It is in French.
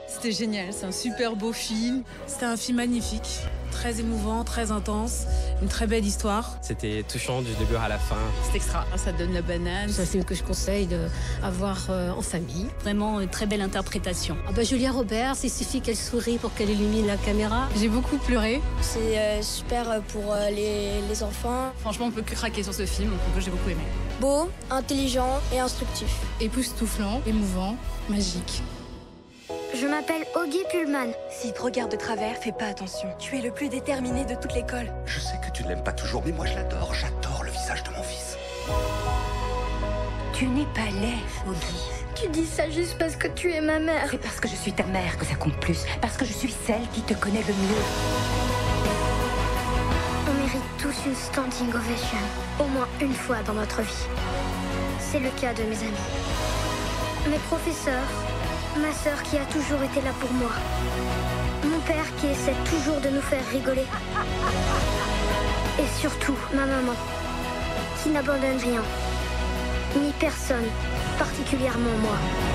C'était génial, c'est un super beau film. C'était un film magnifique, très émouvant, très intense, une très belle histoire. C'était touchant du début à la fin. C'est extra, ça donne la banane. C'est un film que je conseille à voir en famille. Vraiment une très belle interprétation. Julia Roberts, il suffit qu'elle sourie pour qu'elle illumine la caméra. J'ai beaucoup pleuré. C'est super pour les enfants. Franchement, on peut que craquer sur ce film, donc j'ai beaucoup aimé. Beau, intelligent et instructif. Époustouflant, émouvant, magique. Je m'appelle Augie Pullman. S'il te regarde de travers, fais pas attention. Tu es le plus déterminé de toute l'école. Je sais que tu ne l'aimes pas toujours, mais moi je l'adore. J'adore le visage de mon fils. Tu n'es pas laid, Augie. Tu dis ça juste parce que tu es ma mère. C'est parce que je suis ta mère que ça compte plus. Parce que je suis celle qui te connaît le mieux. On mérite tous une standing ovation. Au moins une fois dans notre vie. C'est le cas de mes amis. Mes professeurs. Ma sœur qui a toujours été là pour moi. Mon père qui essaie toujours de nous faire rigoler. Et surtout, ma maman, qui n'abandonne rien. Ni personne, particulièrement moi.